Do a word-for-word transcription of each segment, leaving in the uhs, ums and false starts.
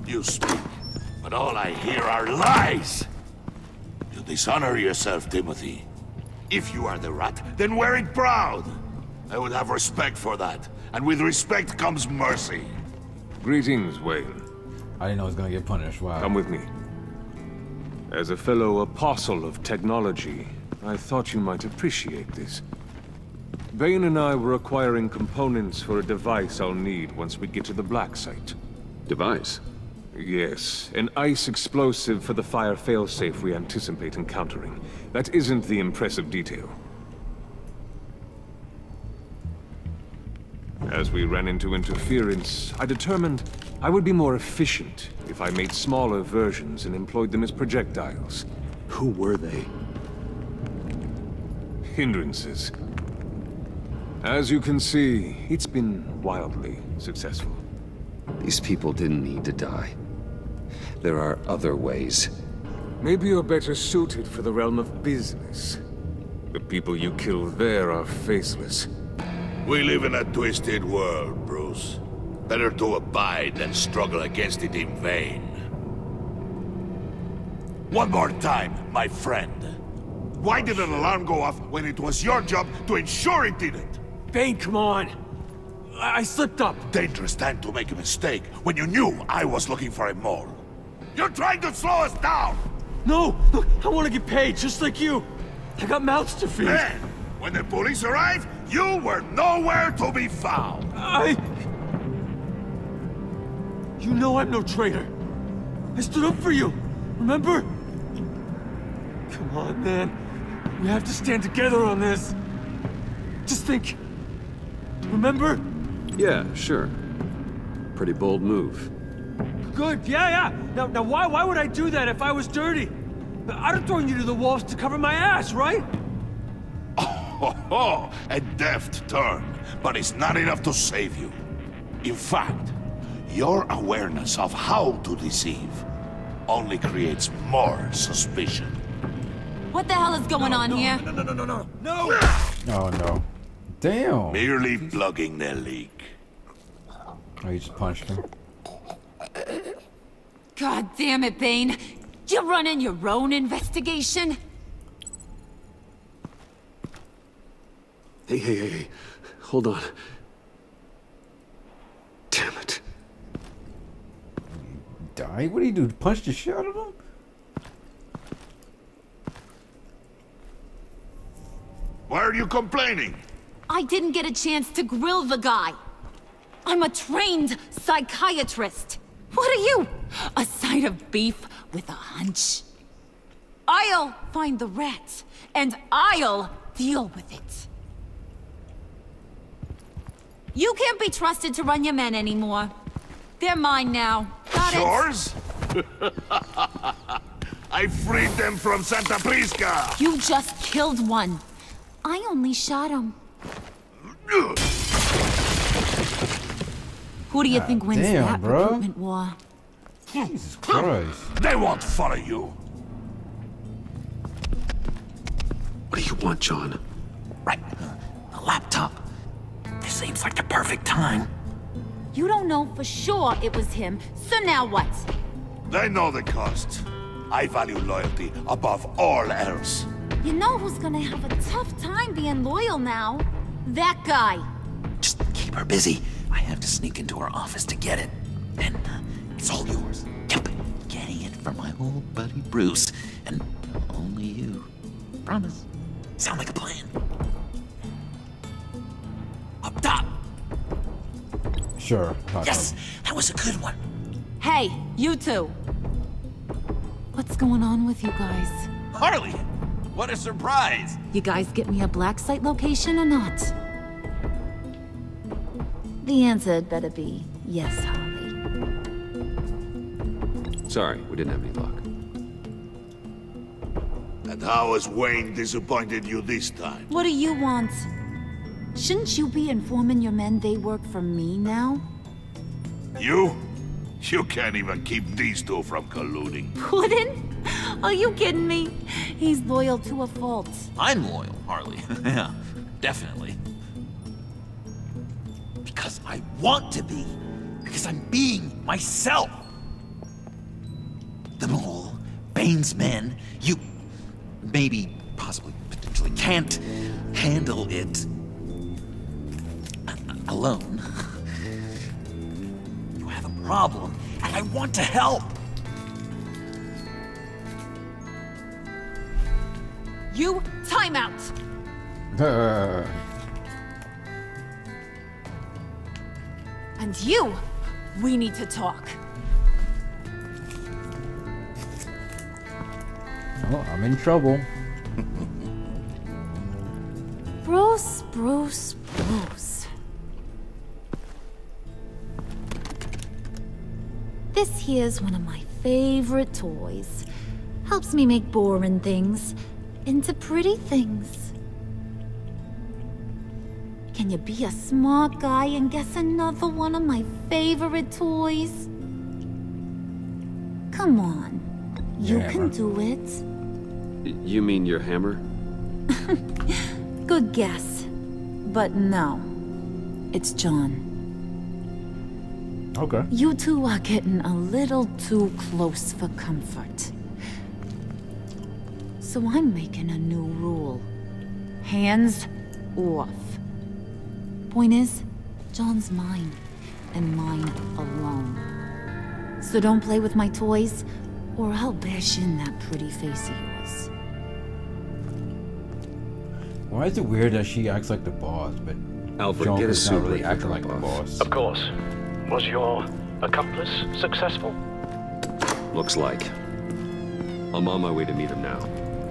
You speak, but all I hear are lies! You dishonor yourself, Timothy. If you are the rat, then wear it proud! I would have respect for that, and with respect comes mercy. Greetings, Wayne. I didn't know I was gonna get punished. Wow. Come with me. As a fellow apostle of technology, I thought you might appreciate this. Bane and I were acquiring components for a device I'll need once we get to the Black Site. Device? Yes, an ice explosive for the fire failsafe we anticipate encountering. That isn't the impressive detail. As we ran into interference, I determined I would be more efficient if I made smaller versions and employed them as projectiles. Who were they? Hindrances. As you can see, it's been wildly successful. These people didn't need to die. There are other ways. Maybe you're better suited for the realm of business. The people you kill there are faceless. We live in a twisted world, Bruce. Better to abide than struggle against it in vain. One more time, my friend. Why did an alarm go off when it was your job to ensure it didn't? Bane, come on! I, I slipped up! Dangerous time to make a mistake when you knew I was looking for a mole. You're trying to slow us down! No! Look, I want to get paid, just like you! I got mouths to feed! Then, when the police arrived, you were nowhere to be found! I... You know I'm no traitor. I stood up for you, remember? Come on, man. We have to stand together on this. Just think. Remember? Yeah, sure. Pretty bold move. Good, yeah, yeah. Now, now why, why would I do that if I was dirty? I'd have thrown you to the wolves to cover my ass, right? Oh, oh, a deft turn, but it's not enough to save you. In fact, your awareness of how to deceive only creates more suspicion. What the hell is going no, on no, here? No, no, no, no, no, no! Oh no. Damn. Merely plugging the leak. Oh, you just punched him. God damn it, Bane. You're running your own investigation? Hey, hey, hey, hey. Hold on. Damn it. Die? What do you do? Punch the shit out of him? Why are you complaining? I didn't get a chance to grill the guy. I'm a trained psychiatrist. What are you? A side of beef with a hunch? I'll find the rat, and I'll deal with it. You can't be trusted to run your men anymore. They're mine now. Got it? Yours? I freed them from Santa Prisca! You just killed one. I only shot him. Who do you God think wins damn, that bro. recruitment war? Jesus Christ. They won't follow you. What do you want, John? Right. A laptop. This seems like the perfect time. You don't know for sure it was him, so now what? They know the cost. I value loyalty above all else. You know who's gonna have a tough time being loyal now? That guy. Just keep her busy. I have to sneak into her office to get it. And uh, it's all yours. Yep. Getting it from my old buddy Bruce. And only you. Promise. Sound like a plan. Up top. Sure. Yes, that was a good one. Hey, you two. What's going on with you guys? Harley, what a surprise. You guys get me a black site location or not? The answer had better be yes, Harley. Sorry, we didn't have any luck. And how has Wayne disappointed you this time? What do you want? Shouldn't you be informing your men they work for me now? You? You can't even keep these two from colluding. Puddin'? Are you kidding me? He's loyal to a fault. I'm loyal, Harley. Yeah, definitely. Because I want to be. Because I'm being myself. Bane's men, you maybe, possibly, potentially can't handle it alone. You have a problem, and I want to help. You, time out! Uh, And you, we need to talk. oh, I'm in trouble. Bruce, Bruce, Bruce. This here's one of my favorite toys. Helps me make boring things into pretty things. Can you be a smart guy and guess another one of my favorite toys? Come on. You Yeah, can man. do it. You mean your hammer? Good guess. But no. It's John. Okay. You two are getting a little too close for comfort. So I'm making a new rule. Hands off. Point is, John's mine, and mine alone. So don't play with my toys, or I'll bash in that pretty face of yours. Why is it weird that she acts like the boss, but Alfred, John get a is suit not really ready for acting like the drop-off. boss? Of course. Was your accomplice successful? Looks like. I'm on my way to meet him now.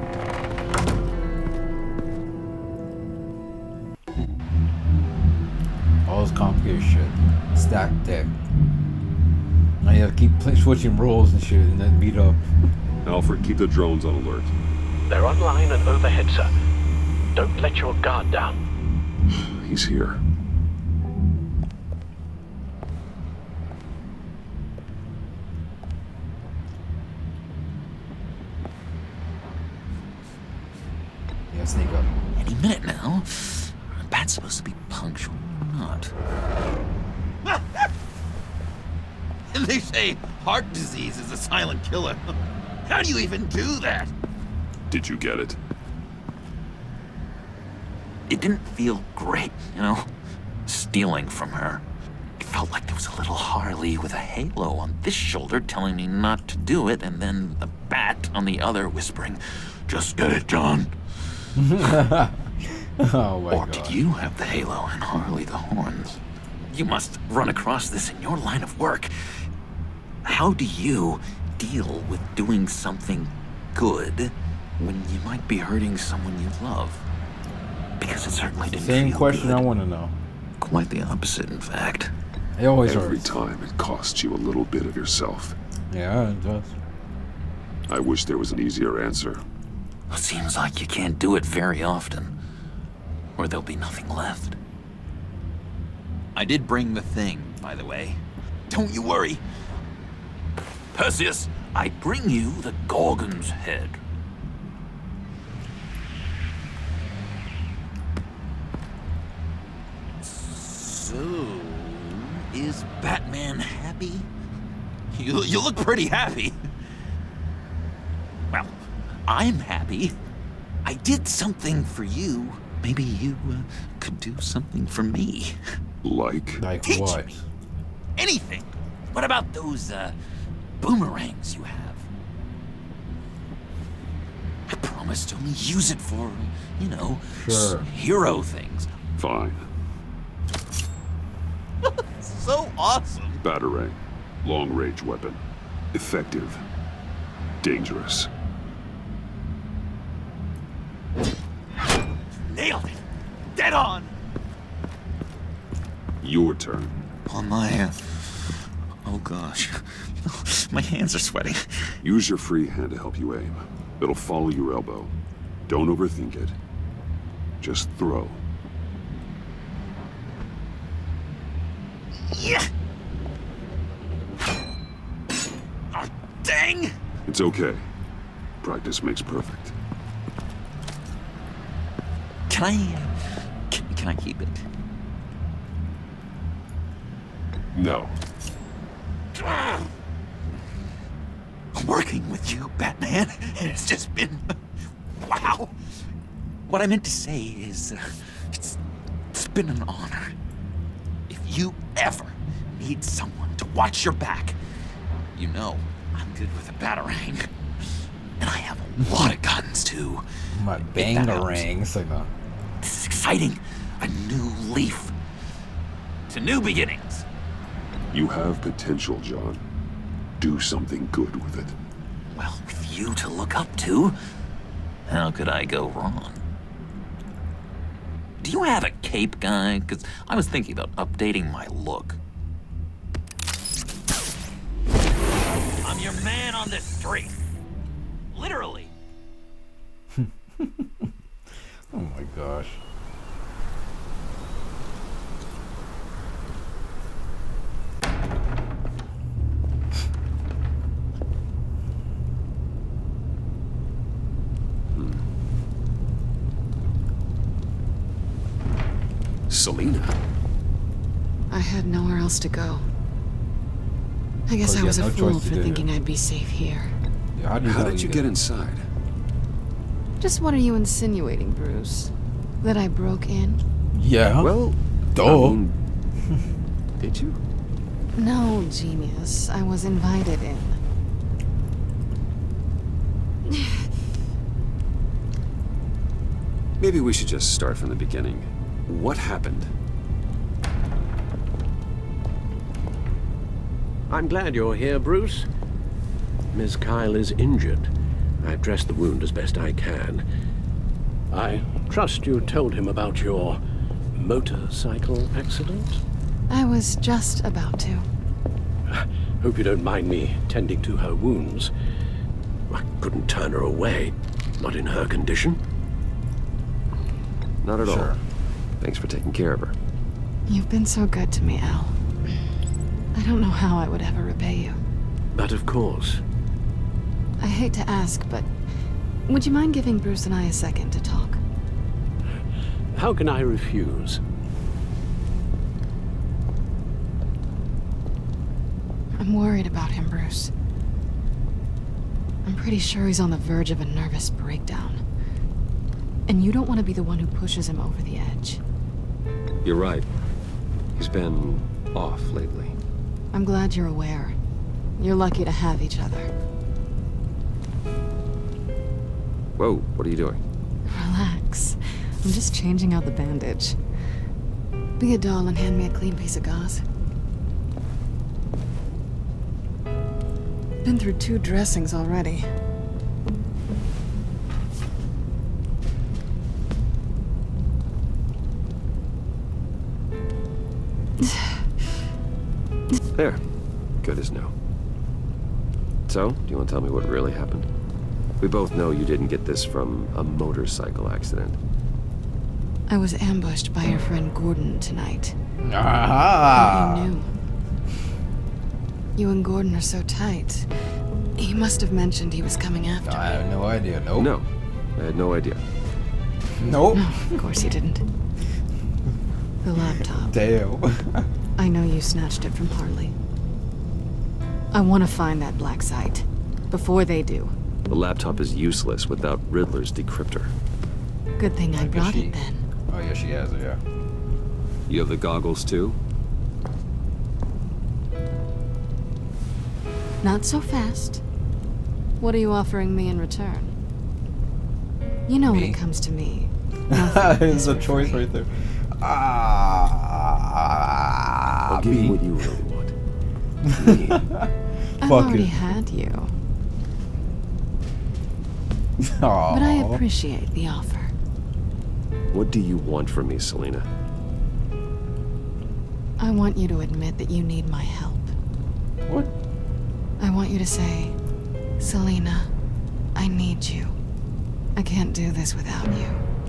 All this complicated shit. Stack deck. Now you have to keep play, switching roles and shit and then meet up. Alfred, keep the drones on alert. They're online and overhead, sir. Don't let your guard down. He's here. Yeah, sneak up. Any minute now. Bat's supposed to be punctual or not. They say heart disease is a silent killer. How do you even do that? Did you get it? It didn't feel great, you know? Stealing from her. It felt like there was a little Harley with a halo on this shoulder telling me not to do it, and then a bat on the other whispering, "Just get it, John." Oh my Or god. did you have the halo and Harley the horns? You must run across this in your line of work. How do you deal with doing something good when you might be hurting someone you love? Because it certainly didn't Same feel question good. I want to know. Quite the opposite, in fact. It always Every hurts. time it costs you a little bit of yourself. Yeah, it does. I wish there was an easier answer. It seems like you can't do it very often, or there'll be nothing left. I did bring the thing, by the way. Don't you worry. Perseus, I bring you the Gorgon's head. So, is Batman happy? You, you look pretty happy. Well, I'm happy. I did something for you. Maybe you uh, could do something for me. Like? Like Teach what? me. Anything. What about those uh, boomerangs you have? I promised to only use it for, you know, Sure. s- hero things. Fine. So awesome. Batarang. Long-range weapon. Effective. Dangerous. Nailed it. Dead on. Your turn. On my, uh, oh gosh. My hands are sweating. Use your free hand to help you aim. It'll follow your elbow. Don't overthink it. Just throw. Yeah. Oh, dang. It's okay. Practice makes perfect. Can I, uh, can, can I keep it? No. Oh working with you, Batman. It's just been... wow. What I meant to say is, uh, it's, it's been an honor. If you ever need someone to watch your back, you know I'm good with a batarang. And I have a lot of guns, too. My bangarang. It's like a... This is exciting. A new leaf. To new beginnings. You have potential, John. Do something good with it. Well, with you to look up to, how could I go wrong? Do you have a cape, guy? Because I was thinking about updating my look. I'm your man on this street. Literally. Oh my gosh. Selina. I had nowhere else to go. I guess Course, I you was had a no fool choice to for do thinking it. I'd be safe here. Yeah, how, do you How how did you get inside? Just what are you insinuating, Bruce? That I broke in? Yeah. Well, duh. I mean, did you? No, genius. I was invited in. Maybe we should just start from the beginning. What happened? I'm glad you're here, Bruce. Miss Kyle is injured. I've dressed the wound as best I can. I trust you told him about your motorcycle accident? I was just about to. Hope you don't mind me tending to her wounds. I couldn't turn her away, not in her condition. Not at Sure. all. Thanks for taking care of her. You've been so good to me, Al. I don't know how I would ever repay you. But of course. I hate to ask, but would you mind giving Bruce and I a second to talk? How can I refuse? I'm worried about him, Bruce. I'm pretty sure he's on the verge of a nervous breakdown. And you don't want to be the one who pushes him over the edge. You're right. He's been off lately. I'm glad you're aware. You're lucky to have each other. Whoa, what are you doing? Relax. I'm just changing out the bandage. Be a doll and hand me a clean piece of gauze. Been through two dressings already. There. Good as new. So, do you want to tell me what really happened? We both know you didn't get this from a motorcycle accident. I was ambushed by your friend Gordon tonight. Aha! You knew. You and Gordon are so tight. He must have mentioned he was coming after I me. have no idea. Nope. No, I had no idea. Nope. No, of course he didn't. The laptop. Damn. I know you snatched it from Harley. I want to find that black site. Before they do. The laptop is useless without Riddler's decryptor. Good thing I Like, brought she- it then. Oh yeah, she has it. Yeah. You have the goggles too? Not so fast. What are you offering me in return? You know when Me? it comes to me. nothing It's is a for choice free. right there. Ah. I'll give you B. what you really want. Me. I've Fuck already it. had you. Aw. But I appreciate the offer. What do you want from me, Selina? I want you to admit that you need my help. What? I want you to say, Selina, I need you. I can't do this without you.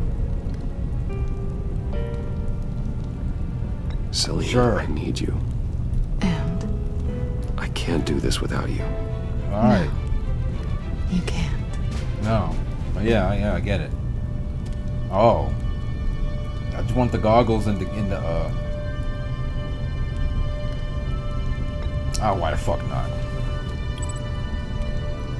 Selina, Sure. I need you. And I can't do this without you. All right. you can't. No. But yeah, yeah, I get it. Oh. I just want the goggles in the in the uh. Oh, why the fuck not?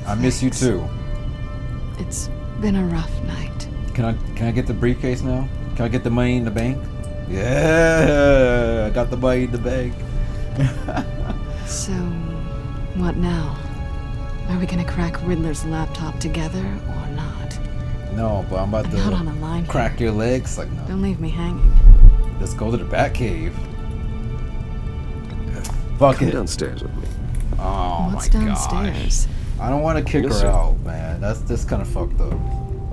I miss you Thanks. too. It's been a rough night. Can I can I get the briefcase now? Can I get the money in the bank? Yeah, I got the money in the bank. So, what now? Are we gonna crack Riddler's laptop together or not? No, but I'm about I'm to not on a line crack here. your legs. Like, no. Don't leave me hanging. Let's go to the Batcave. Fuck Come it. downstairs with me. Oh What's my downstairs? gosh. I don't want to kick Yes, her sir. out, man. That's this kind of fucked up.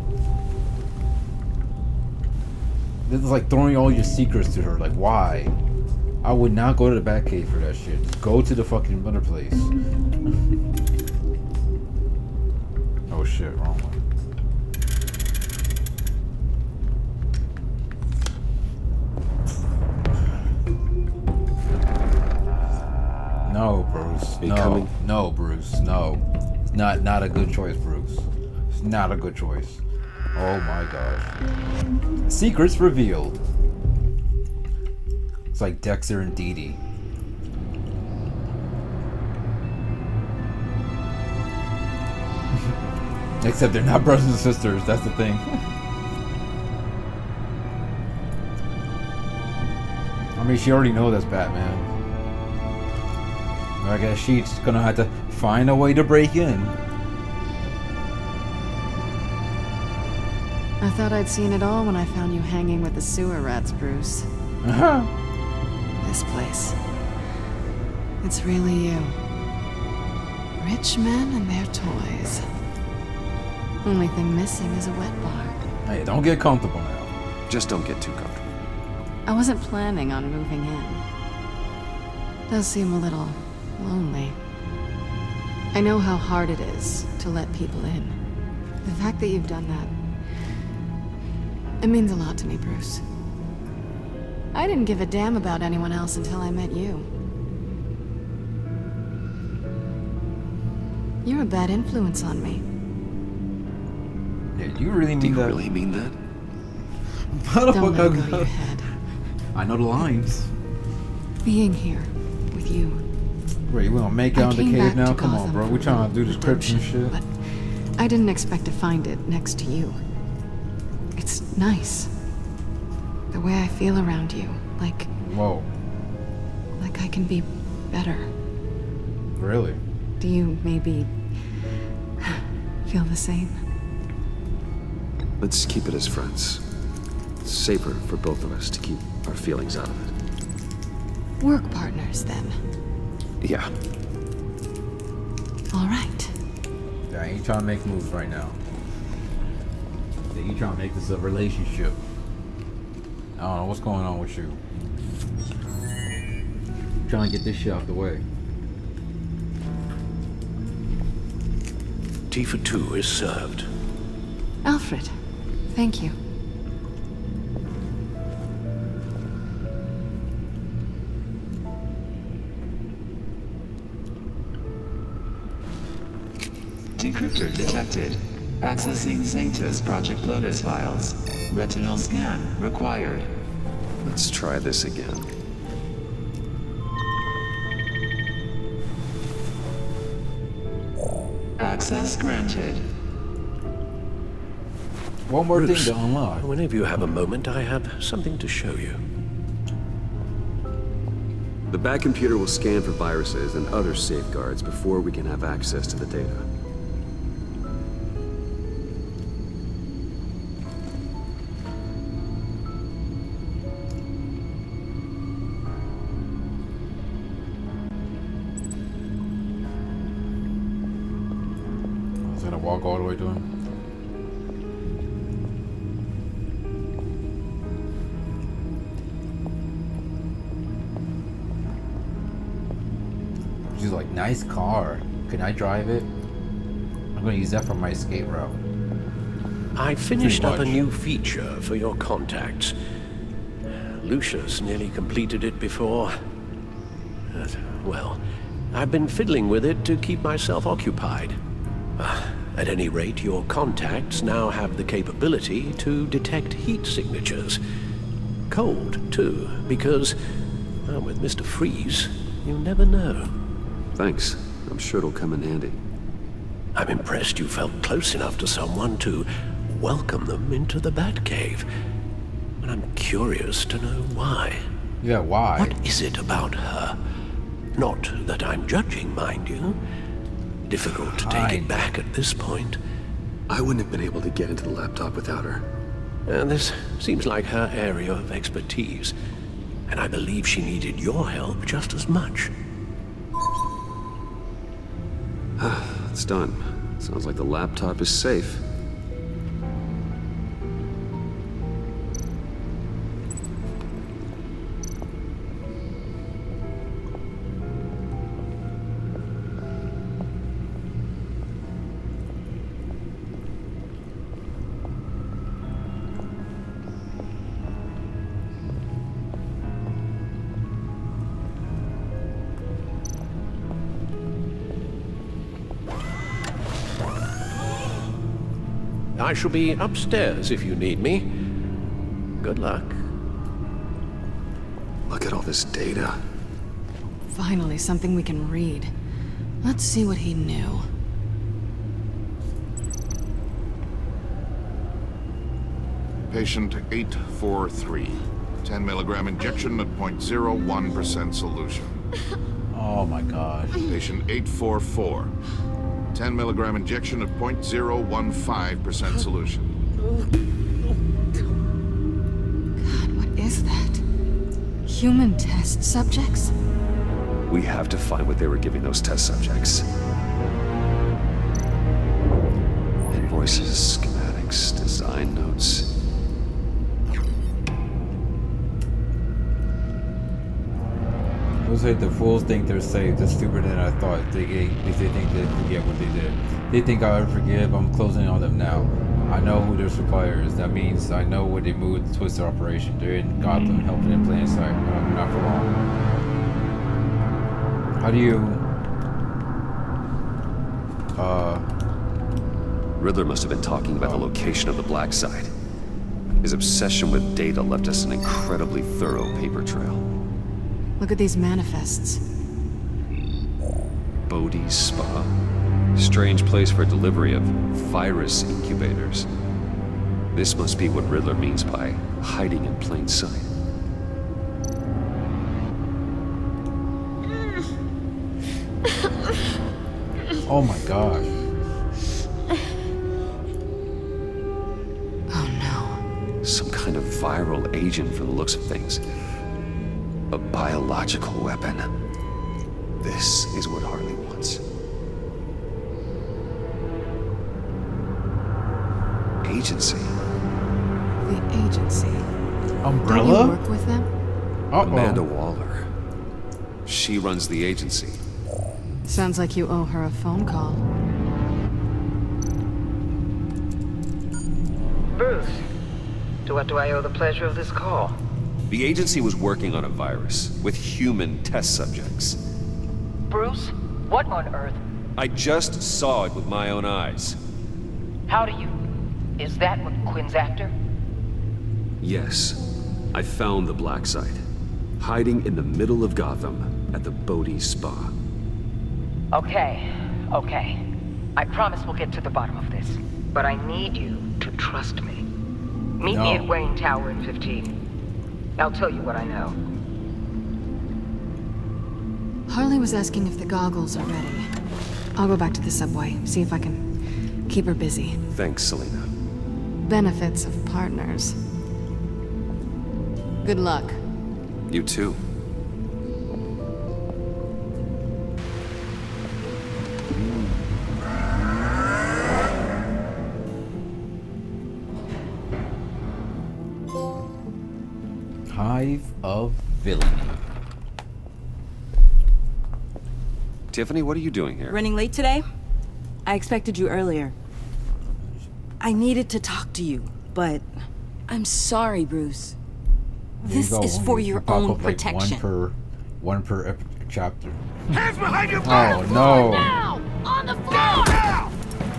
This is like throwing all your secrets to her. Like, why? I would not go to the Batcave for that shit. Just go to the fucking other place. Oh shit, wrong one. No, Bruce. You No, coming? no, Bruce. No, it's not not a good choice, Bruce. It's not a good choice. Oh my gosh. Secrets revealed. It's like Dexter and Dee Dee. Except they're not brothers and sisters. That's the thing. I mean, she already knows that's Batman. I guess she's gonna have to find a way to break in. I thought I'd seen it all when I found you hanging with the sewer rats, Bruce. Uh-huh. This place. It's really you. Rich men and their toys. Only thing missing is a wet bar. Hey, don't get comfortable now. Just don't get too comfortable. I wasn't planning on moving in. Does seem a little lonely. I know how hard it is to let people in. The fact that you've done that, it means a lot to me, Bruce. I didn't give a damn about anyone else until I met you. You're a bad influence on me. Yeah, you really mean Do you that? really mean that? Don't let it go to your head. I know the lines. Being here with you. Wait, we gonna make it I out of the came cave back now? to Come on, Gotham bro. We for trying to do this crypts and redemption, shit. But I didn't expect to find it next to you. It's nice. The way I feel around you. Like, Whoa, like I can be better. really? Do you maybe feel the same? Let's keep it as friends. It's safer for both of us to keep our feelings out of it. Work partners, then. Yeah. All right. Yeah, I ain't trying to make moves right now. Yeah, you trying to make this a relationship. I don't know what's going on with you. Trying to get this shit out the way. Tea for two is served. Alfred, thank you. Decryptor detected. Accessing Sanctus Project Lotus files. Retinal scan required. Let's try this again. Access granted. One more Bruce, thing to unlock. whenever you have a moment, I have something to show you. The Bat computer will scan for viruses and other safeguards before we can have access to the data. I was gonna walk all the way to him. She's like, nice car. Can I drive it? I'm gonna use that for my escape route. I finished up a much. new feature for your contacts. Lucius nearly completed it before. But, well, I've been fiddling with it to keep myself occupied. Uh, at any rate, your contacts now have the capability to detect heat signatures. Cold, too, because, well, with Mister Freeze, you never know. Thanks. I'm sure it'll come in handy. I'm impressed you felt close enough to someone to welcome them into the Batcave. And I'm curious to know why. Yeah, why? What is it about her? Not that I'm judging, mind you. Difficult to take it back at this point. I wouldn't have been able to get into the laptop without her. Uh, this seems like her area of expertise, and I believe she needed your help just as much. It's done. Sounds like the laptop is safe. I shall be upstairs if you need me. Good luck. Look at all this data. Finally, something we can read. Let's see what he knew. Patient eight four three. ten milligram injection at zero point zero one percent solution. Oh my gosh. Patient eight four four. ten milligram injection at zero point zero one five percent solution. God, what is that? Human test subjects? We have to find what they were giving those test subjects. Invoices, schematics, design notes. Looks like the fools think they're safe. The stupider than I thought. They, they, they think they forget what they did. They think I would forgive. I'm closing on them now. I know who their supplier is. That means I know where they moved to twist their operation. They're in Gotham, helping in plain sight. No, not for long. How do you... Uh... Riddler must have been talking about the location of the black site. His obsession with data left us an incredibly thorough paper trail. Look at these manifests. Bodhi's Spa. Strange place for delivery of virus incubators. This must be what Riddler means by hiding in plain sight. Oh my gosh. Oh no. Some kind of viral agent from the looks of things. A biological weapon. This is what Harley wants. Agency. The agency. Umbrella? Don't you work with them? Uh-oh. Amanda Waller. She runs the agency. Sounds like you owe her a phone call. Bruce, to what do I owe the pleasure of this call? The agency was working on a virus with human test subjects. Bruce, what on earth? I just saw it with my own eyes. How do you... Is that what Quinn's after? Yes. I found the black site. Hiding in the middle of Gotham at the Bodhi Spa. Okay, okay. I promise we'll get to the bottom of this. But I need you to trust me. Meet No. me at Wayne Tower in fifteen. I'll tell you what I know. Harley was asking if the goggles are ready. I'll go back to the subway, see if I can keep her busy. Thanks, Selena. Benefits of partners. Good luck. You too. Hive of Villainy. Tiffany, what are you doing here? Running late today? I expected you earlier. I needed to talk to you, but I'm sorry, Bruce. This There you is go. for You your pop own up, like, protection. one per, one per ep chapter. Hands behind your Oh back! no! Now! On the floor! Now!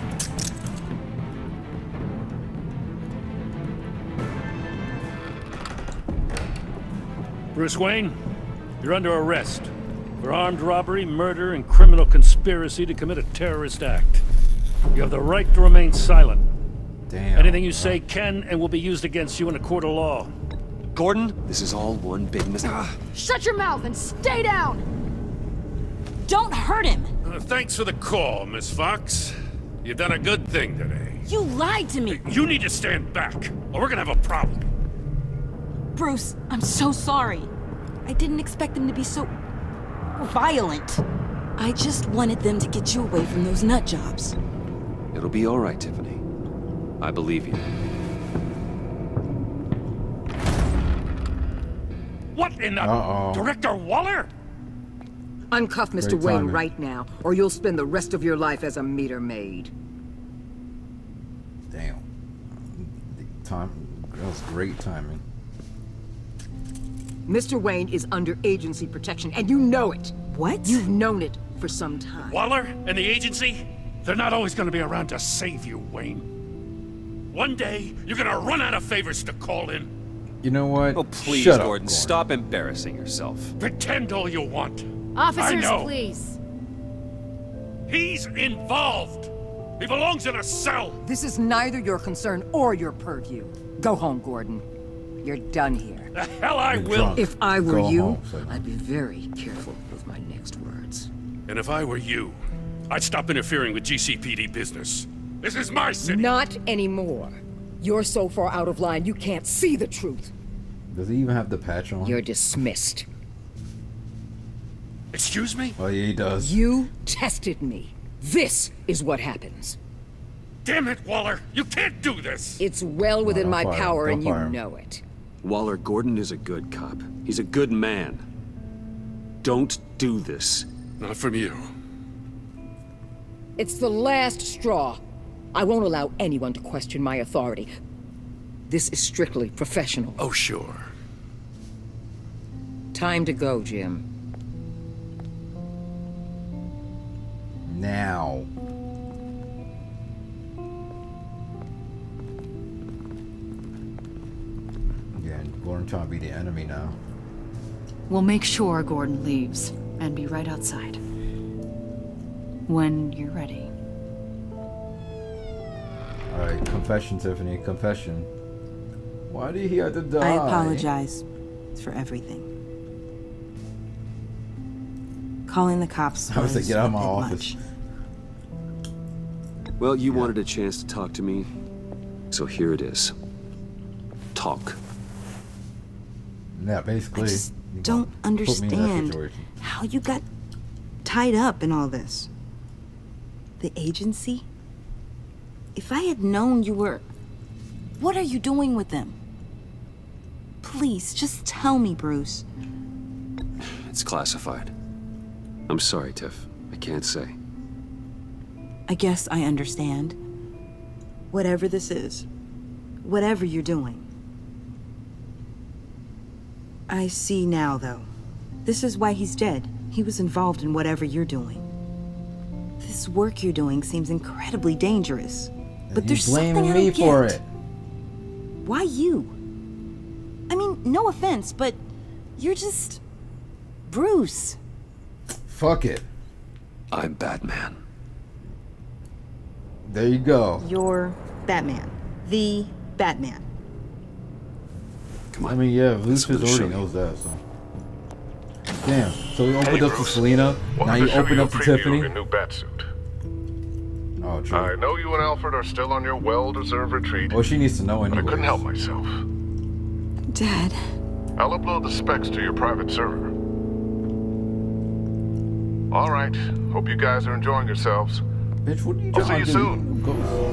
Bruce Wayne, you're under arrest for armed robbery, murder, and criminal conspiracy to commit a terrorist act. You have the right to remain silent. Damn. Anything you say can and will be used against you in a court of law. Gordon, this is all one big mis- Shut your mouth and stay down! Don't hurt him! Uh, thanks for the call, Miss Fox. You've done a good thing today. You lied to me! You need to stand back, or we're gonna have a problem. Bruce, I'm so sorry. I didn't expect them to be so... violent. I just wanted them to get you away from those nut jobs. It'll be all right, Tiffany. I believe you. What in the... Uh-oh. Director Waller? Uncuff Mister Great Wayne timing. right now, or you'll spend the rest of your life as a meter maid. Damn. Time. That was great timing. Mister Wayne is under agency protection, and you know it. What? You've known it for some time. Waller and the agency? They're not always gonna be around to save you, Wayne. One day, you're gonna run out of favors to call in. You know what? Oh, please, Shut up, Gordon, Gordon. stop embarrassing yourself. Pretend all you want. Officers, I know. please. He's involved. He belongs in a cell. This is neither your concern or your purview. Go home, Gordon. You're done here. The hell I You're will. drunk. If I were Go you, home, son. I'd be very careful with my next words. And if I were you, I'd stop interfering with G C P D business. This is my city. Not anymore. You're so far out of line, you can't see the truth. Does he even have the patch on? You're dismissed. Excuse me? Oh, yeah, he does. You tested me. This is what happens. Damn it, Waller! You can't do this! It's well within don't my fire him. power, Don't and you fire him. know it. Waller, Gordon is a good cop. He's a good man. Don't do this. Not from you. It's the last straw. I won't allow anyone to question my authority. This is strictly professional. Oh, sure. Time to go, Jim. Now. Yeah, Gordon trying to be the enemy now. We'll make sure Gordon leaves and be right outside. When you're ready. Alright, confession, Tiffany, confession. Why did he have to die? I apologize for everything. Calling the cops I was like, was get out of my a bit office. much. Well, you wanted a chance to talk to me, so here it is. Talk. Yeah, basically. I just you don't put me in that understand situation. how you got tied up in all this. The agency? If I had known you were... What are you doing with them? Please, just tell me, Bruce. It's classified. I'm sorry, Tiff. I can't say. I guess I understand. Whatever this is, whatever you're doing. I see now, though. This is why he's dead. He was involved in whatever you're doing. This work you're doing seems incredibly dangerous. But You there's something blaming I me don't get. for it. Why you? I mean, no offense, but you're just... Bruce. Fuck it. I'm Batman. There you go. You're Batman. The Batman. Come on. I mean, yeah, Lucius Let's already show knows that, so. Damn. So he opened Hey, up to Bruce. Selena. Now Wanted you to show open you up a to preview Tiffany. of your new batsuit. Oh, true. I know you and Alfred are still on your well-deserved retreat. Well, she needs to know but anyway. I couldn't help myself. Dad. I'll upload the specs to your private server. All right. Hope you guys are enjoying yourselves. Bitch, what are you I'll see trying you to do? soon. Go.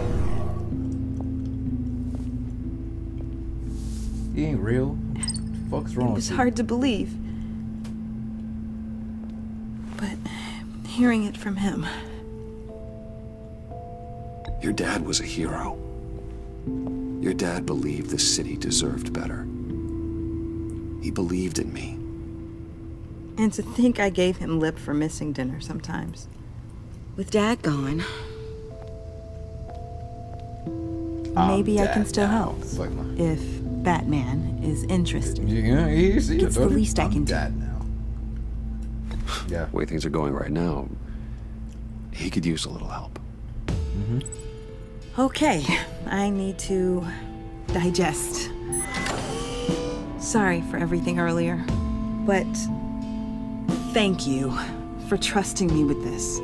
He ain't real. What the fuck's wrong It with was you? hard to believe. But hearing it from him... Your dad was a hero. Your dad believed the city deserved better. He believed in me. And to think I gave him lip for missing dinner sometimes. With Dad gone... I'm Maybe I can dead still now. help. It's like my- If Batman is interested. Yeah, he's, he's It's the least I I'm can do. dead now. Yeah. The way things are going right now, he could use a little help. Mm-hmm. Okay, I need to digest. Sorry for everything earlier, but thank you for trusting me with this.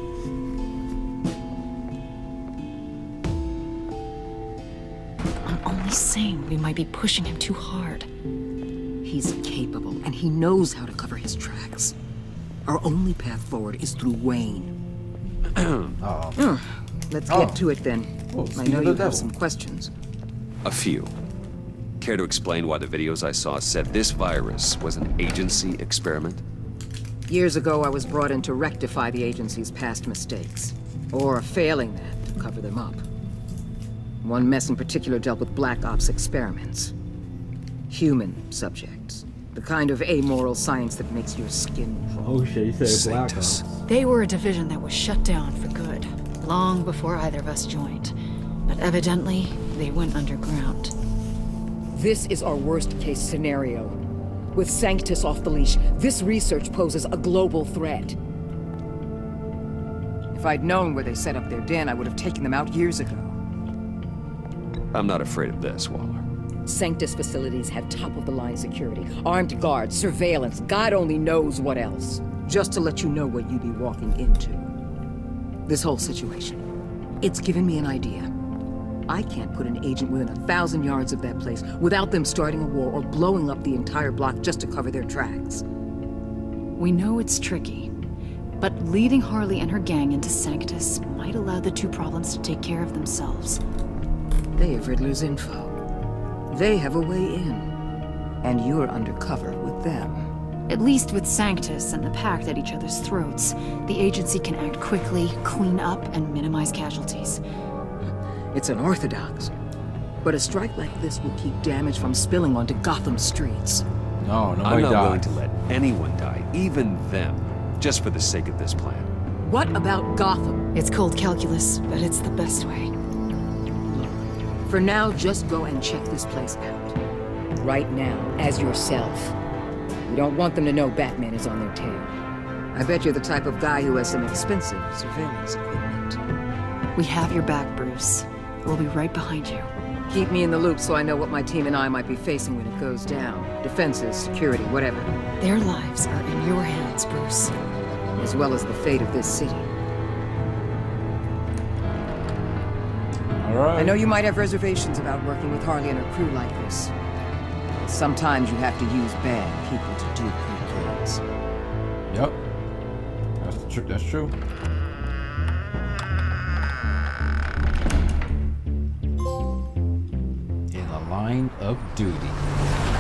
I'm only saying we might be pushing him too hard. He's capable, and he knows how to cover his tracks. Our only path forward is through Wayne. Uh-oh. Let's Oh. get to it then. Oh, I speak know of you the devil. have some questions. A few. Care to explain why the videos I saw said this virus was an agency experiment? Years ago, I was brought in to rectify the agency's past mistakes. Or failing that, to cover them up. One mess in particular dealt with Black Ops experiments. Human subjects. The kind of amoral science that makes your skin crawl. Oh shit, you said Black Ops. They were a division that was shut down for good, long before either of us joined. But evidently, they went underground. This is our worst-case scenario. With Sanctus off the leash, this research poses a global threat. If I'd known where they set up their den, I would have taken them out years ago. I'm not afraid of this, Waller. Sanctus facilities have top-of-the-line security, armed guards, surveillance, God only knows what else. Just to let you know what you'd be walking into. This whole situation, it's given me an idea. I can't put an agent within a thousand yards of that place without them starting a war or blowing up the entire block just to cover their tracks. We know it's tricky, but leading Harley and her gang into Sanctus might allow the two problems to take care of themselves. They have Riddler's info. They have a way in. And you're undercover with them. At least with Sanctus and the Pact at each other's throats, the agency can act quickly, clean up, and minimize casualties. It's unorthodox. But a strike like this will keep damage from spilling onto Gotham streets. No, nobody I'm not dies. willing to let anyone die, even them, just for the sake of this plan. What about Gotham? It's cold calculus, but it's the best way. For now, just go and check this place out. Right now, as yourself. We don't want them to know Batman is on their tail. I bet you're the type of guy who has some expensive surveillance equipment. We have your back, Bruce. We'll be right behind you. Keep me in the loop so I know what my team and I might be facing when it goes down. Defenses, security, whatever. Their lives are in your hands, Bruce. As well as the fate of this city. All right. I know you might have reservations about working with Harley and her crew like this. But sometimes you have to use bad people to do good things. Yep. That's the trick. That's true. In the line of duty.